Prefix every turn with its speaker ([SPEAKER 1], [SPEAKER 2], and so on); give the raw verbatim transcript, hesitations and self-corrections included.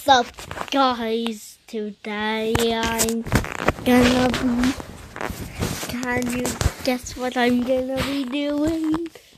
[SPEAKER 1] What's up, guys? Today I'm gonna be. Can you guess what I'm gonna be doing?